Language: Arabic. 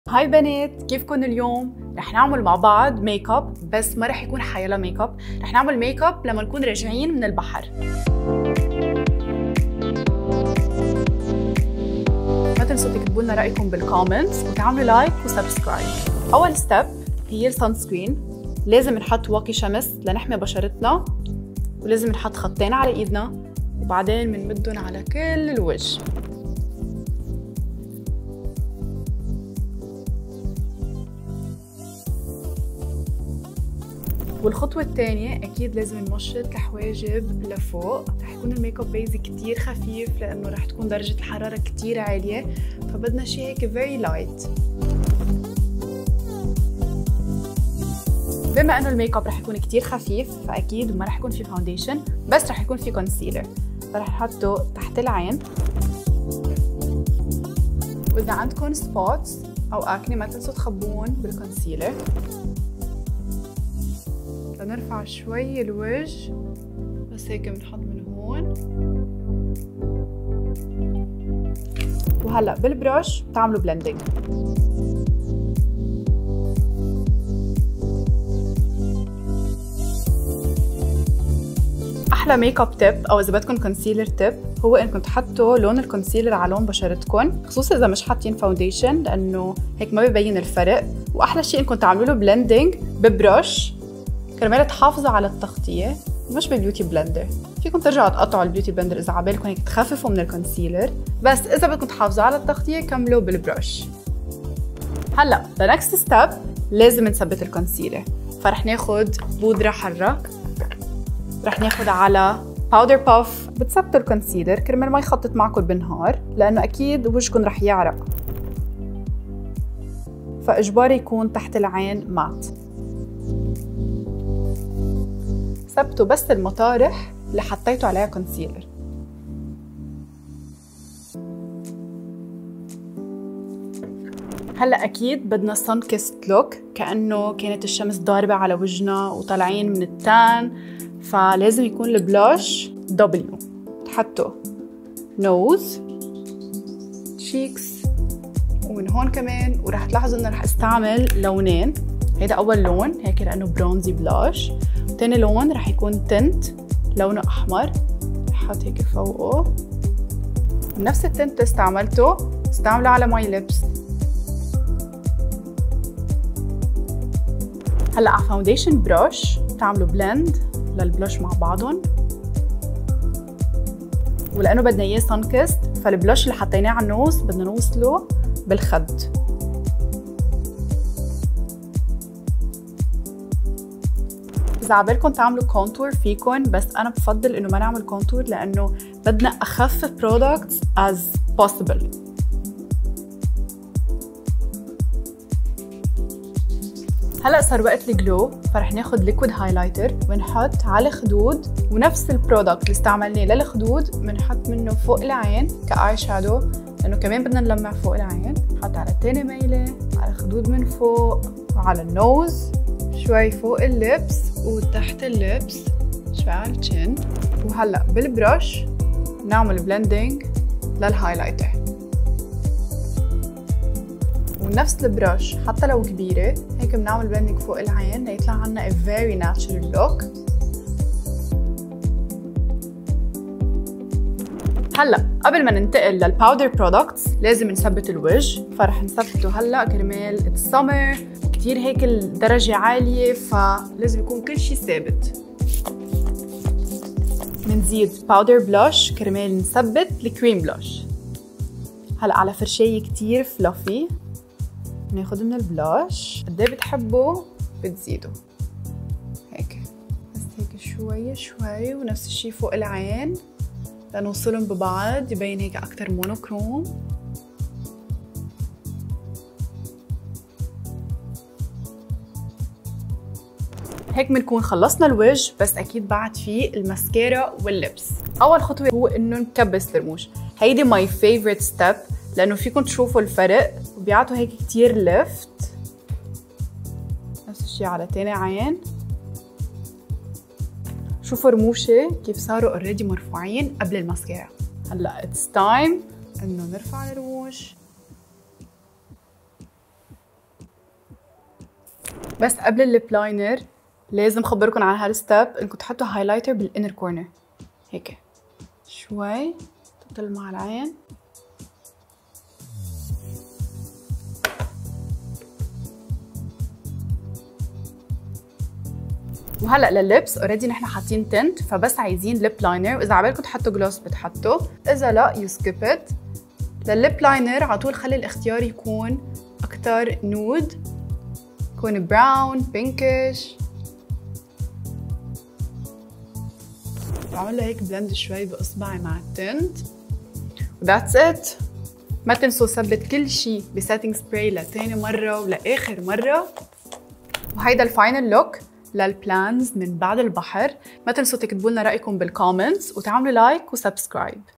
هاي بنات، كيفكن اليوم؟ رح نعمل مع بعض ميك اب، بس ما رح يكون حيلا ميك اب، رح نعمل ميك اب لما نكون راجعين من البحر. ما تنسوا تكتبوا لنا رأيكم بالكومنتس وتعملوا لايك وسبسكرايب. أول ستيب هي السان سكرين، لازم نحط واقي شمس لنحمي بشرتنا، ولازم نحط خطين على ايدنا وبعدين بنمدهم على كل الوجه. والخطوة الثانية أكيد لازم نمشط الحواجب لفوق. رح يكون الميك اب بيزي كتير خفيف لأنه رح تكون درجة الحرارة كتير عالية، فبدنا شي هيك very light. بما إنه الميك اب رح يكون كتير خفيف فأكيد ما رح يكون في فاونديشن، بس رح يكون في كونسيلر، فرح نحطه تحت العين. وإذا عندكم سبوتس أو أكني ما تنسوا تخبون بالكونسيلر. نرفع شوي الوجه بس هيك بنحط من هون. وهلا بالبرش بتعملوا بلندنج. احلى ميك اب تيب او اذا بدكم كونسيلر تيب هو انكم تحطوا لون الكونسيلر على لون بشرتكم، خصوصا اذا مش حاطين فاونديشن لانه هيك ما بيبين الفرق. واحلى شيء انكم تعملوا له بلندنج ببرش كرمال تحافظوا على التغطية، مش بالبيوتي بلندر. فيكم ترجعوا تقطعوا البيوتي بلندر إذا عبالكم هيك تخففوا من الكونسيلر، بس إذا بدكم تحافظوا على التغطية كملوا بالبرش. هلا the next step لازم نثبت الكونسيلر، فرح ناخد بودرة حرة، رح ناخد على باودر باف بتثبتوا الكونسيلر كرمال ما يخطط معكم بالنهار، لأنه أكيد وجهكم رح يعرق، فإجباري يكون تحت العين مات. ثبتوا بس المطارح اللي حطيتوا عليها كونسيلر. هلا اكيد بدنا سان كيست لوك، كانه كانت الشمس ضاربه على وجهنا وطالعين من التان، فلازم يكون البلاش دبليو. تحطوا نوز، تشيكس، ومن هون كمان. وراح تلاحظوا انه راح استعمل لونين. هيدا اول لون هيك لانه برونزي بلاش، تاني لون رح يكون تنت لونه احمر، بحط هيك فوقه. نفس التنت استعملته استعمله على ماي ليبس. هلا على فاونديشن بروش بتعملوا بلند للبلوش مع بعضهم، ولانه بدنا اياه سان كيست فالبلوش اللي حطيناه على النوز بدنا نوصله بالخد. إذا عبالكم تعملوا كونتور فيكن، بس أنا بفضل إنه ما نعمل كونتور لأنه بدنا أخف products as possible. هلأ صار وقت الجلو، فرح ناخد ليكويد هايلايتر ونحط على الخدود، ونفس البرودكت اللي استعملناه للخدود بنحط منه فوق العين كآي شادو، لأنه كمان بدنا نلمع فوق العين. نحط على التاني ميلة، على الخدود من فوق، وعلى النوز، شوي فوق اللبس وتحت اللبس، شوي على الشن. وهلا بالبرش نعمل بلندنج للهايلايتر، ونفس البرش حتى لو كبيرة هيك بنعمل بلندنج فوق العين ليطلع عنا a very natural look. هلا قبل ما ننتقل للباودر برودكتس لازم نثبت الوجه، فرح نثبته هلا كرمال اتس سمر كتير هيك الدرجة عالية، فلازم يكون كل شيء ثابت. منزيد باودر بلاش كرمال نثبت الكريم بلاش. هلا على فرشاية كتير فلافي ناخد من البلاش، قد ايه بتحبوا بتزيدوا هيك، بس هيك شوي شوي. ونفس الشيء فوق العين لنوصلهم ببعض يبين هيك اكتر مونوكروم. هيك بنكون خلصنا الوجه، بس اكيد بعد فيه الماسكارا واللبس. اول خطوه هو انه نكبس الرموش، هيدي ماي فيفورت ستيب لانه فيكم تشوفوا الفرق وبيعطوا هيك كتير لفت. نفس الشيء على تاني عين. شوفوا رموشي كيف صاروا اوريدي مرفوعين قبل الماسكارا. هلا اتس تايم انه نرفع الرموش بس قبل الليب لاينر لازم خبركم عن هالستيب انكم تحطوا هايلايتر بالانر كورنر هيك شوي تطل مع العين. وهلا لللبس اوريدي نحن حاطين تنت، فبس عايزين ليب لاينر، واذا عبالكم تحطوا جلوس بتحطوا، اذا لا يو سكيب ات. للليب لاينر على طول خلي الاختيار يكون اكثر نود، يكون براون بينكش. بعمل له هيك بلند شوي باصبعي مع التنت وذاتس ات. ما تنسوا ثبت كل شيء بسيتنج سبراي لتاني مره ولاخر مره. وهيدا الفاينل لوك للبلانز من بعد البحر. ما تنسوا تكتبوا لنا رايكم بالكومنتس وتعملوا لايك وسبسكرايب.